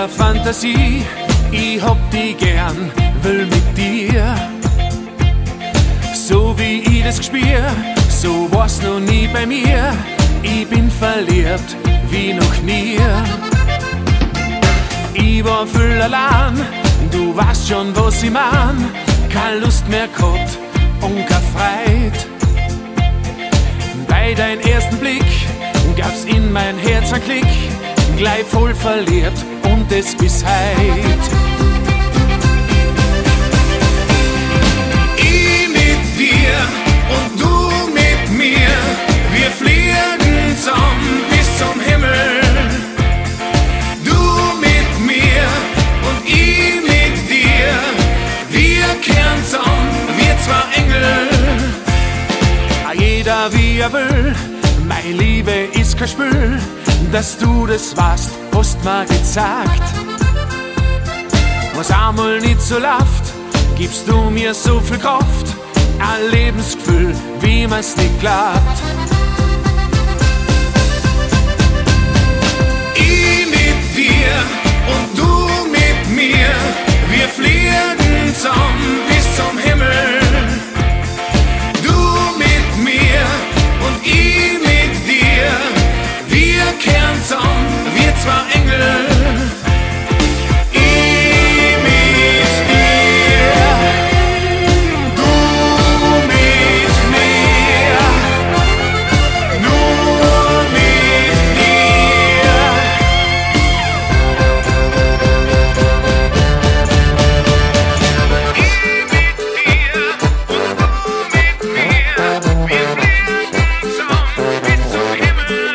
ne Fantasie, ich hab die gern, will mit dir. So wie ich das gespür, so war's noch nie bei mir. Ich bin verliebt wie noch nie. Ich war voll allein, du weißt schon, was ich mein. Keine Lust mehr gehabt und keine Freude. Bei deinem ersten Blick gab's in mein Herz einen Klick, gleich voll verliebt und das bis heut. Ich mit dir und du mit mir, wir fliegen zusammen bis zum Himmel. Du mit mir und ich mit dir, wir kehren zusammen, wir zwei Engel. Jeder wie er will, meine Liebe ist kein Spiel. Dass du das weißt, hast mir gezeigt. Was einmal nicht so läuft, gibst du mir so viel Kraft. Ein Lebensgefühl, wie man's nicht glaubt. Ich mit dir und du mit mir, wir fliegen zusammen bis zum Himmel. Du mit mir und ich mit dir, wir kehren zusammen, wir zwei Engel. Ich mit dir, du mit mir, nur mit dir. Ich mit dir und du mit mir, wir fliegen zusammen bis zum Himmel.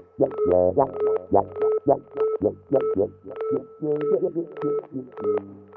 Yeah.